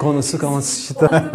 Konosuke Matsushita.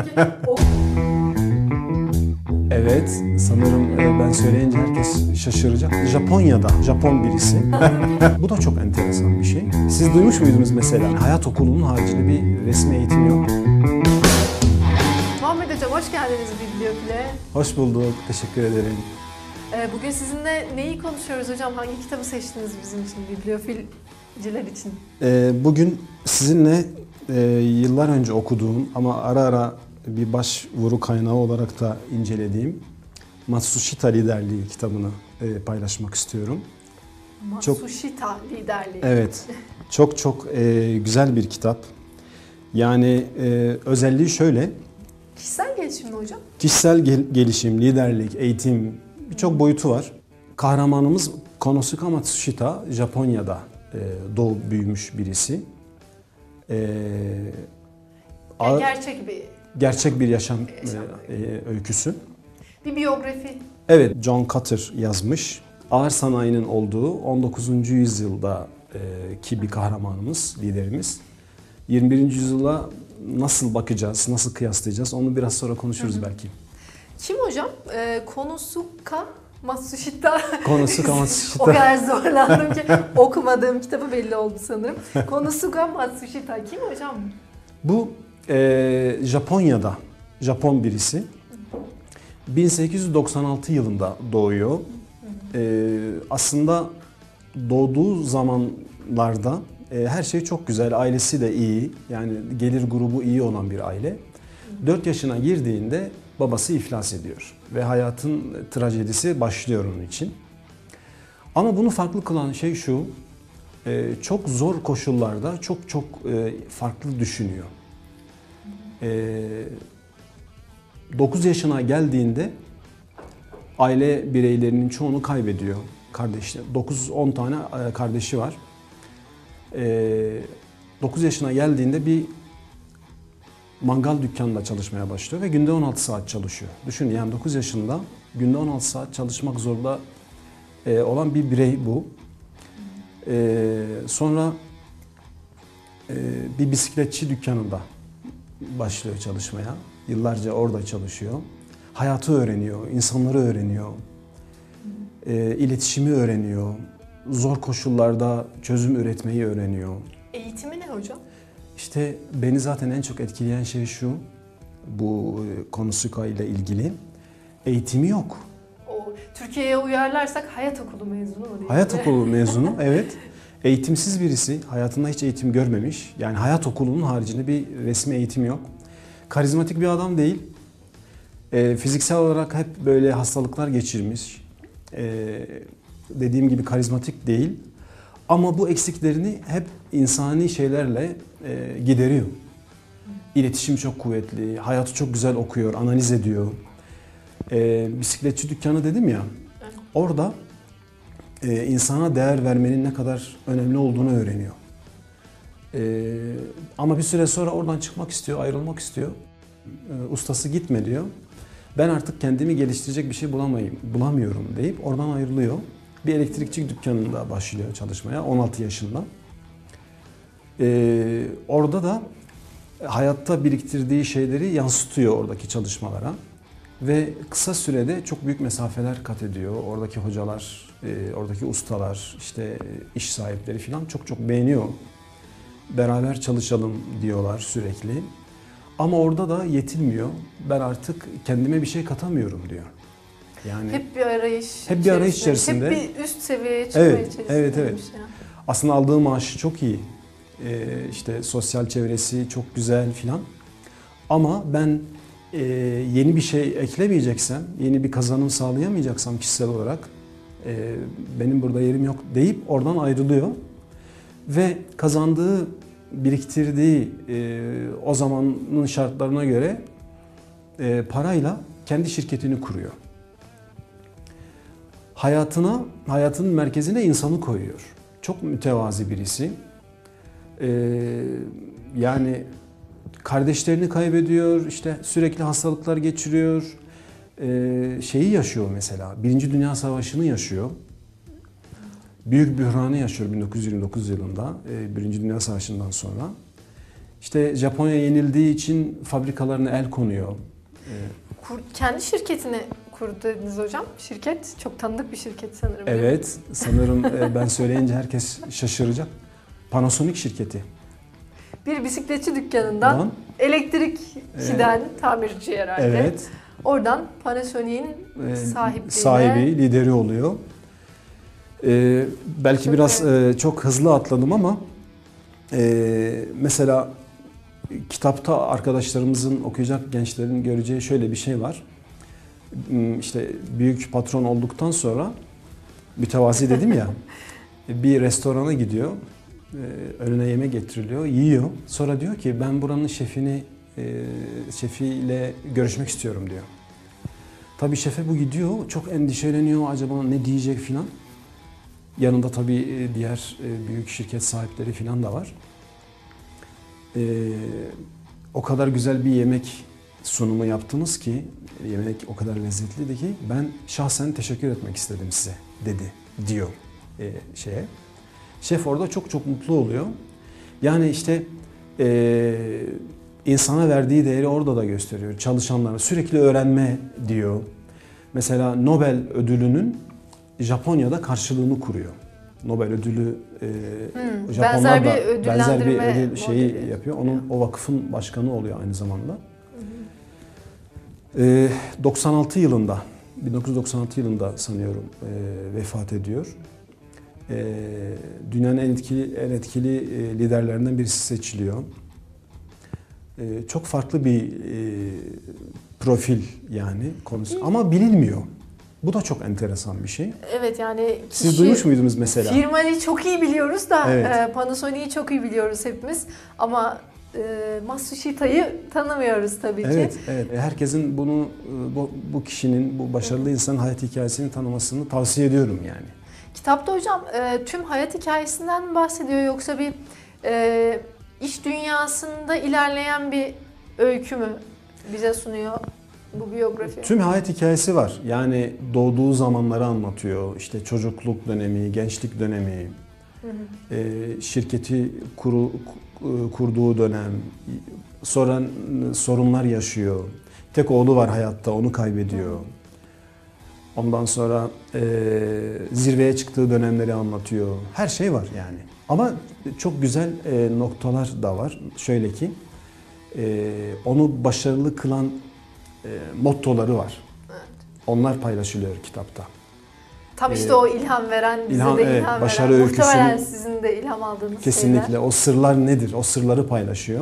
Evet, sanırım ben söyleyince herkes şaşıracak. Japonya'da, Japon birisi. Bu da çok enteresan bir şey. Siz duymuş muydunuz mesela? Hayat okulunun haricinde bir resmi eğitim yok. Muhammed Hocam hoş geldiniz Bibliofil'e. Hoş bulduk, teşekkür ederim. Bugün sizinle neyi konuşuyoruz hocam? Hangi kitabı seçtiniz bizim için, bibliofilciler için? Bugün sizinle yıllar önce okuduğum ama ara ara bir başvuru kaynağı olarak da incelediğim Matsushita Liderliği kitabını paylaşmak istiyorum. Matsushita Liderliği. Evet, çok güzel bir kitap. Yani özelliği şöyle. Kişisel gelişim mi hocam? Kişisel gelişim, liderlik, eğitim birçok boyutu var. Kahramanımız Konosuke Matsushita, Japonya'da doğup büyümüş birisi. Gerçek bir yaşam öyküsü. Bir biyografi. Evet, John Carter yazmış. Ağır sanayinin olduğu 19. yüzyılda ki bir kahramanımız, liderimiz. 21. yüzyıla nasıl bakacağız, nasıl kıyaslayacağız onu biraz sonra konuşuruz belki. Kim hocam? Konosuke Matsushita. Konosuke Matsushita. O kadar zorlandım ki okumadığım kitabı belli oldu sanırım. Konosuke Matsushita kim hocam? Bu Japonya'da, Japon birisi. 1896 yılında doğuyor. Aslında doğduğu zamanlarda her şey çok güzel, ailesi de iyi. Yani gelir grubu iyi olan bir aile. 4 yaşına girdiğinde babası iflas ediyor ve hayatın trajedisi başlıyor onun için. Ama bunu farklı kılan şey şu, çok zor koşullarda çok farklı düşünüyor. 9 yaşına geldiğinde aile bireylerinin çoğunu kaybediyor. Kardeşler, 9-10 tane kardeşi var. 9 yaşına geldiğinde bir mangal dükkanında çalışmaya başlıyor ve günde 16 saat çalışıyor. Düşünün yani 9 yaşında günde 16 saat çalışmak zorunda olan bir birey bu. Sonra bir bisikletçi dükkanında başlıyor çalışmaya. Yıllarca orada çalışıyor. Hayatı öğreniyor, insanları öğreniyor, iletişimi öğreniyor, zor koşullarda çözüm üretmeyi öğreniyor. Eğitimi ne hocam? İşte beni zaten en çok etkileyen şey şu, bu Konosuke ile ilgili. Eğitimi yok. Türkiye'ye uyarlarsak hayat okulu mezunu mu değil? Hayat okulu mezunu, evet. Eğitimsiz birisi, hayatında hiç eğitim görmemiş. Yani hayat okulunun haricinde bir resmi eğitim yok. Karizmatik bir adam değil. Fiziksel olarak hep böyle hastalıklar geçirmiş. Dediğim gibi karizmatik değil. Ama bu eksiklerini hep insani şeylerle gideriyor. İletişim çok kuvvetli, hayatı çok güzel okuyor, analiz ediyor. Bisikletçi dükkanı dedim ya, orada insana değer vermenin ne kadar önemli olduğunu öğreniyor. Ama bir süre sonra oradan çıkmak istiyor, ayrılmak istiyor. Ustası gitme diyor. Ben artık kendimi geliştirecek bir şey bulamıyorum deyip oradan ayrılıyor. Bir elektrikçi dükkanında başlıyor çalışmaya 16 yaşında. Orada da hayatta biriktirdiği şeyleri yansıtıyor oradaki çalışmalara. Ve kısa sürede çok büyük mesafeler kat ediyor. Oradaki hocalar, oradaki ustalar, işte iş sahipleri falan çok beğeniyor. Beraber çalışalım diyorlar sürekli. Ama orada da yetinmiyor. Ben artık kendime bir şey katamıyorum diyor. Yani hep bir arayış. Hep bir arayış içerisinde. Hep bir üst seviyeye çıkmaya içerisinde. Evet. Yani. Aslında aldığı maaşı çok iyi. İşte sosyal çevresi çok güzel filan. Ama ben yeni bir şey eklemeyeceksem, yeni bir kazanım sağlayamayacaksam kişisel olarak benim burada yerim yok deyip oradan ayrılıyor. Ve kazandığı, biriktirdiği o zamanın şartlarına göre parayla kendi şirketini kuruyor. Hayatının merkezine insanı koyuyor. Çok mütevazi birisi. Yani kardeşlerini kaybediyor, işte sürekli hastalıklar geçiriyor. Şeyi yaşıyor mesela, Birinci Dünya Savaşı'nı yaşıyor. Büyük bühranı yaşıyor 1929 yılında, Birinci Dünya Savaşı'ndan sonra. İşte Japonya yenildiği için fabrikalarına el konuyor. Kendi şirketini kurdu dediniz hocam. Şirket çok tanıdık bir şirket sanırım. değil mi? Evet, sanırım ben söyleyince herkes şaşıracak. Panasonic şirketi. Bir bisikletçi dükkanından Lan, elektrikçiden tamirci herhalde. evet, Oradan Panasonic'in sahipliğine... sahibi, lideri oluyor. Belki Çok biraz çok hızlı atladım ama mesela kitapta arkadaşlarımızın, okuyacak gençlerin göreceği şöyle bir şey var. İşte büyük patron olduktan sonra, mütevazi dedim ya, bir restorana gidiyor, önüne yemek getiriliyor, yiyor. Sonra diyor ki ben buranın şefiyle görüşmek istiyorum diyor. Tabii şefe bu gidiyor, çok endişeleniyor, acaba ne diyecek filan. Yanında tabii diğer büyük şirket sahipleri filan da var. O kadar güzel bir yemek sunumu yaptınız ki, yemek o kadar lezzetliydi ki ben şahsen teşekkür etmek istedim size dedi diyor şeye. Şef orada çok çok mutlu oluyor. Yani işte insana verdiği değeri orada da gösteriyor. Çalışanlara sürekli öğrenme diyor. Mesela Nobel ödülünün Japonya'da karşılığını kuruyor. Nobel ödülü Japonlar da benzer bir ödül şeyi modeli yapıyor. O vakfın başkanı oluyor aynı zamanda. 1996 yılında sanıyorum vefat ediyor. Dünyanın en etkili liderlerinden birisi seçiliyor. Çok farklı bir profil yani konusu ama bilinmiyor. Bu da çok enteresan bir şey. Evet yani Siz duymuş muydunuz mesela? Firmayı çok iyi biliyoruz da Evet. Panasonic'i çok iyi biliyoruz hepimiz ama Matsushita'yı tanımıyoruz tabii ki. Evet, evet. Herkesin bu kişinin, bu başarılı insanın hayat hikayesini tanımasını tavsiye ediyorum yani. Kitapta hocam tüm hayat hikayesinden mi bahsediyor yoksa bir iş dünyasında ilerleyen bir öykü mü bize sunuyor bu biyografi? Tüm hayat hikayesi var. Yani doğduğu zamanları anlatıyor. İşte çocukluk dönemi, gençlik dönemi, şirketi kurduğu dönem, sonra sorunlar yaşıyor. Tek oğlu var hayatta, onu kaybediyor. Ondan sonra zirveye çıktığı dönemleri anlatıyor. Her şey var yani. Ama çok güzel noktalar da var. Şöyle ki, onu başarılı kılan mottoları var. Evet. Onlar paylaşılıyor kitapta. Tam işte o ilham veren, bize de evet, ilham başarı veren. öyküsünü, Muhtemelen sizin de ilham aldığınız kesinlikle şeyler. o sırlar nedir? O sırları paylaşıyor.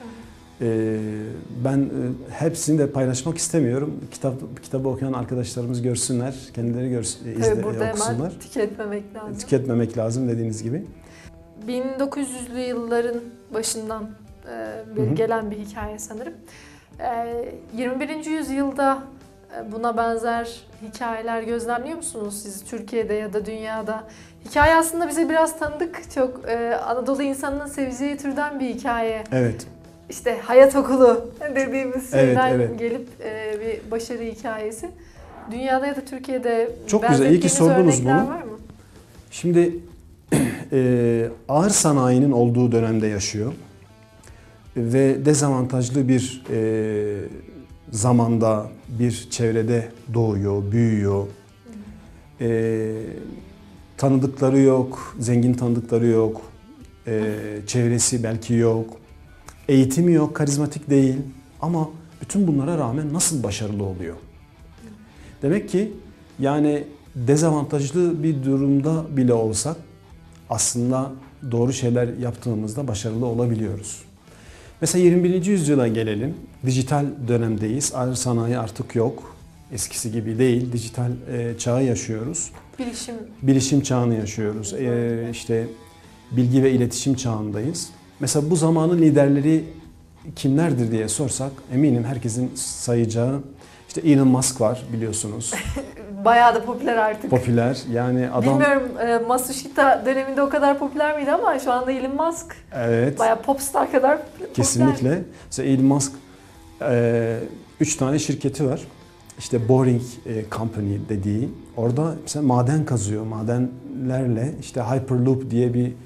Ben hepsini de paylaşmak istemiyorum. Kitabı okuyan arkadaşlarımız görsünler, kendileri Tabii burada okusunlar. hemen tüketmemek lazım. Tüketmemek lazım dediğiniz gibi. 1900'lü yılların başından beri gelen bir hikaye sanırım. 21. yüzyılda buna benzer hikayeler gözlemliyor musunuz siz Türkiye'de ya da dünyada? Hikaye aslında bize biraz tanıdık. Çok Anadolu insanının seveceği türden bir hikaye. Evet. İşte hayat okulu dediğimiz şeyden evet. gelip bir başarı hikayesi. Dünyada ya da Türkiye'de çok güzel. İyi ki sordunuz bunu. var mı? Şimdi ağır sanayinin olduğu dönemde yaşıyor ve dezavantajlı bir zamanda, bir çevrede doğuyor, büyüyor. Tanıdıkları yok, zengin tanıdıkları yok, çevresi belki yok, eğitimi yok, karizmatik değil ama bütün bunlara rağmen nasıl başarılı oluyor? Demek ki yani dezavantajlı bir durumda bile olsak aslında doğru şeyler yaptığımızda başarılı olabiliyoruz. Mesela 21. yüzyıla gelelim. Dijital dönemdeyiz. Ağır sanayi artık yok. Eskisi gibi değil. Dijital çağı yaşıyoruz. Bilişim çağını yaşıyoruz. İşte bilgi ve iletişim çağındayız. Mesela bu zamanın liderleri kimlerdir diye sorsak eminim herkesin sayacağı işte Elon Musk var biliyorsunuz. Bayağı da popüler artık. Popüler. Yani adam... Bilmiyorum Matsushita döneminde o kadar popüler miydi ama şu anda Elon Musk bayağı popstar kadar popüler. Kesinlikle. Mesela Elon Musk 3 tane şirketi var. İşte Boring Company dediği. Orada mesela maden kazıyor. Madenlerle işte Hyperloop diye bir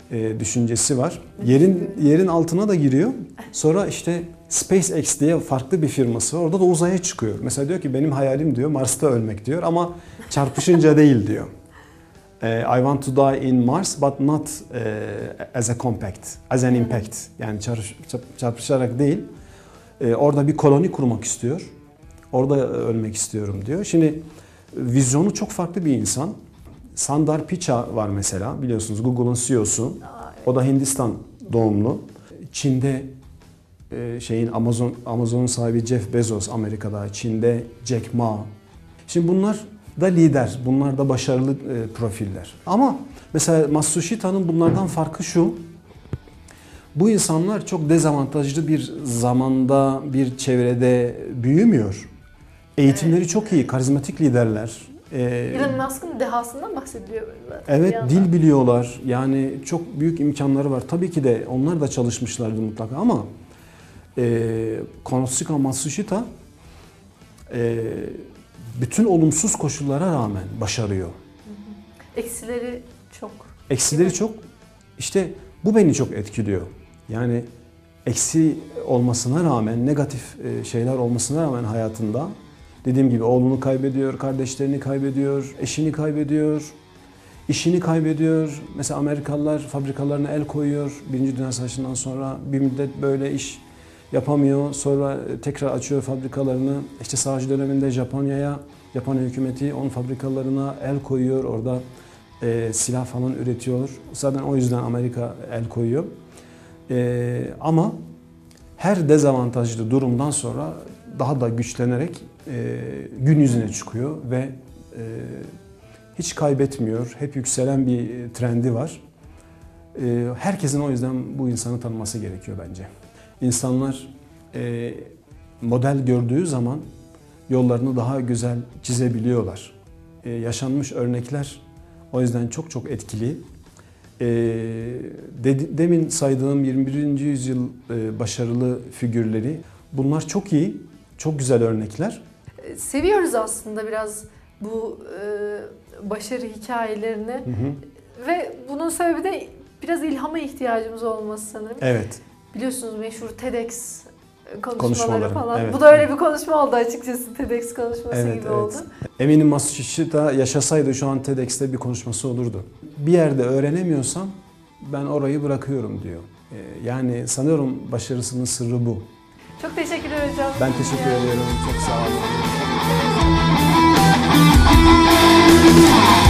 düşüncesi var. Yerin altına da giriyor. Sonra işte SpaceX diye farklı bir firması var. Orada da uzaya çıkıyor. Mesela diyor ki benim hayalim diyor Mars'ta ölmek diyor ama çarpışınca değil diyor. I want to die in Mars but not as an impact. Yani çarpışarak değil. Orada bir koloni kurmak istiyor. Orada ölmek istiyorum diyor. Şimdi vizyonu çok farklı bir insan. Sundar Pichai var mesela. Biliyorsunuz Google'un CEO'su. O da Hindistan doğumlu. Çin'de Amazon'un sahibi Jeff Bezos Amerika'da. Çin'de Jack Ma. Şimdi bunlar da lider. Bunlar da başarılı profiller. Ama mesela Matsushita'nın bunlardan farkı şu. Bu insanlar çok dezavantajlı bir zamanda, bir çevrede büyümüyor. Eğitimleri çok iyi, karizmatik liderler. Elon Musk'ın dehasından bahsediliyor zaten. Evet, dil biliyorlar. Yani çok büyük imkanları var. Tabii ki de onlar da çalışmışlardı mutlaka ama Konosuke Matsushita bütün olumsuz koşullara rağmen başarıyor. Eksileri çok. Eksileri çok. İşte bu beni çok etkiliyor. Yani eksi olmasına rağmen, negatif şeyler olmasına rağmen hayatında dediğim gibi oğlunu kaybediyor, kardeşlerini kaybediyor, eşini kaybediyor, işini kaybediyor. Mesela Amerikalılar fabrikalarına el koyuyor. Birinci Dünya Savaşı'ndan sonra bir müddet böyle iş yapamıyor. Sonra tekrar açıyor fabrikalarını. İşte savaş döneminde Japonya hükümeti onun fabrikalarına el koyuyor. Orada silah falan üretiyor. Zaten o yüzden Amerika el koyuyor. Ama her dezavantajlı durumdan sonra daha da güçlenerek gün yüzüne çıkıyor ve hiç kaybetmiyor. Hep yükselen bir trendi var. Herkesin o yüzden bu insanı tanıması gerekiyor bence. İnsanlar model gördüğü zaman yollarını daha güzel çizebiliyorlar. Yaşanmış örnekler o yüzden çok çok etkili. Demin saydığım 21. yüzyıl başarılı figürleri bunlar çok iyi, çok güzel örnekler. Seviyoruz aslında biraz bu başarı hikayelerini ve bunun sebebi de biraz ilhama ihtiyacımız olması sanırım. Evet. Biliyorsunuz meşhur TEDx konuşmaları falan. Evet. Bu da öyle bir konuşma oldu açıkçası. TEDx konuşması gibi oldu. Eminim Matsushita yaşasaydı şu an TEDx'te bir konuşması olurdu. Bir yerde öğrenemiyorsam ben orayı bırakıyorum diyor. Yani sanıyorum başarısının sırrı bu. Çok teşekkürler hocam. Ben teşekkür ediyorum. Çok sağ olun.